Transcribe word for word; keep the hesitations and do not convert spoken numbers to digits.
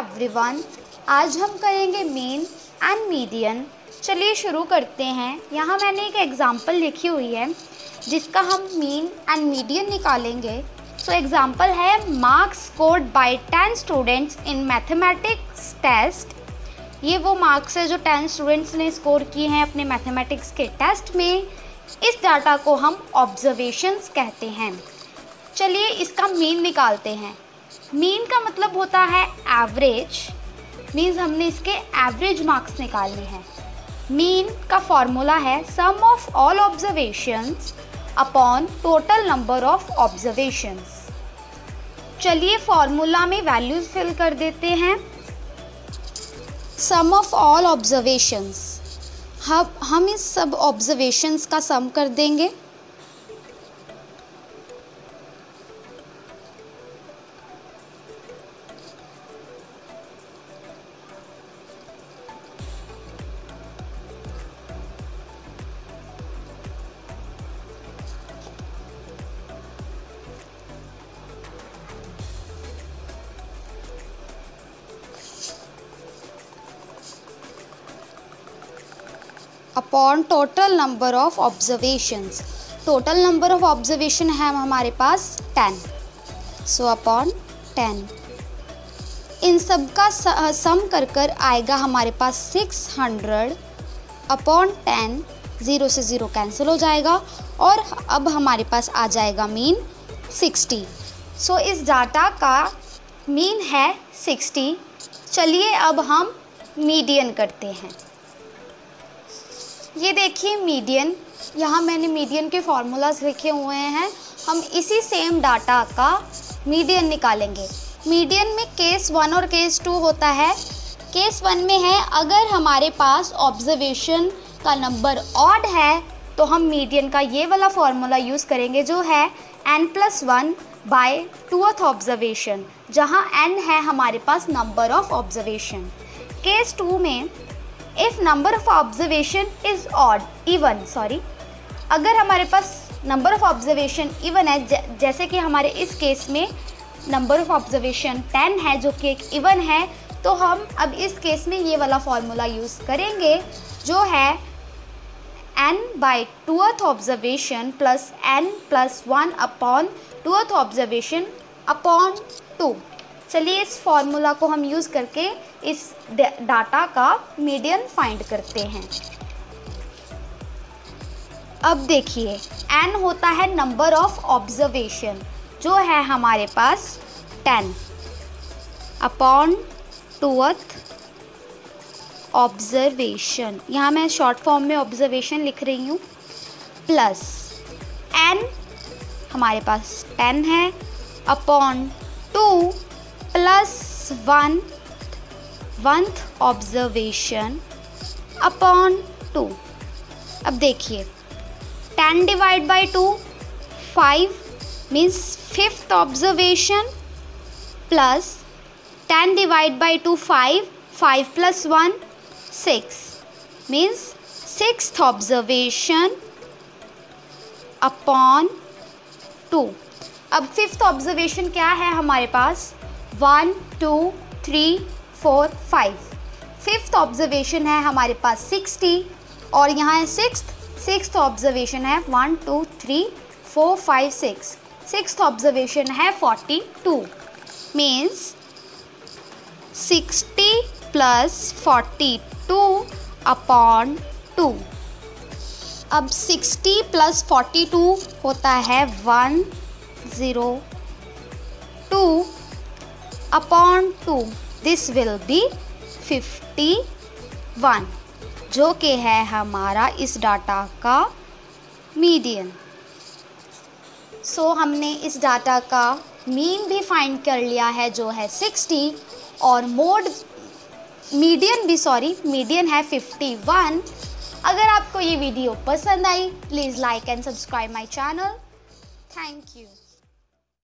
Everyone, आज हम करेंगे मीन एंड मीडियन। चलिए शुरू करते हैं। यहाँ मैंने एक एग्जांपल लिखी हुई है जिसका हम मीन एंड मीडियन निकालेंगे। सो एग्जांपल है marks scored by ten students in mathematics test. ये वो मार्क्स है जो टेन स्टूडेंट्स ने स्कोर किए हैं अपने मैथमेटिक्स के टेस्ट में। इस डाटा को हम ऑब्जर्वेशंस कहते हैं। चलिए इसका मीन निकालते हैं। मीन का मतलब होता है एवरेज, मीन्स हमने इसके एवरेज मार्क्स निकालने हैं। मीन का फॉर्मूला है sum of all observations upon total number of observations. चलिए फॉर्मूला में वैल्यूज फिल कर देते हैं। सम ऑफ ऑल ऑब्जर्वेशंस, हम हम इस सब ऑब्जर्वेशंस का सम कर देंगे। Upon total number of observations. Total number of observation है हमारे पास टेन, सो अपॉन टेन। इन सब का सम कर कर आएगा हमारे पास six hundred upon ten. Zero से ज़ीरो कैंसिल हो जाएगा और अब हमारे पास आ जाएगा मीन सिक्सटी। सो इस डाटा का मीन है सिक्सटी। चलिए अब हम मीडियन करते हैं। ये देखिए मीडियन, यहाँ मैंने मीडियन के फार्मूलाज लिखे हुए हैं। हम इसी सेम डाटा का मीडियन निकालेंगे। मीडियन में केस वन और केस टू होता है। केस वन में है अगर हमारे पास ऑब्जर्वेशन का नंबर ऑड है तो हम मीडियन का ये वाला फार्मूला यूज़ करेंगे जो है N plus one by twoth observation, जहाँ एन है हमारे पास number of observation. Case two में if number of observation is odd even sorry अगर हमारे पास नंबर ऑफ ऑब्जर्वेशन इवन है, ज, जैसे कि हमारे इस केस में नंबर ऑफ ऑब्जर्वेशन टेन है जो कि एक इवन है, तो हम अब इस केस में ये वाला फॉर्मूला यूज़ करेंगे जो है N by twoth observation plus N plus one upon twoth observation upon two. चलिए इस फॉर्मूला को हम यूज़ करके इस डाटा का मीडियन फाइंड करते हैं। अब देखिए n होता है नंबर ऑफ ऑब्जर्वेशन जो है हमारे पास टेन अपॉन टूथ ऑब्जर्वेशन, यहाँ मैं शॉर्ट फॉर्म में ऑब्जर्वेशन लिख रही हूँ, प्लस n हमारे पास टेन है upon two plus one oneth observation upon two. अब देखिए ten divide by two five means fifth observation, plus ten divide by two five, five plus one six means sixth observation upon two. अब fifth observation क्या है हमारे पास, one two three four five. Fifth observation है हमारे पास sixty और यहाँ है सिक्स्थ सिक्स्थ ऑब्जर्वेशन है one two three four five six. Sixth observation है forty two means sixty plus forty two upon two. अब सिक्सटी प्लस फोर्टी टू होता है one zero two upon two, this will be fifty one जो कि है हमारा इस data का मीडियन। सो so, हमने इस डाटा का मीन भी फाइंड कर लिया है जो है सिक्सटी और मोड मीडियन भी सॉरी मीडियन है फिफ्टी वन। अगर आपको ये वीडियो पसंद आई please like and subscribe my channel. Thank you.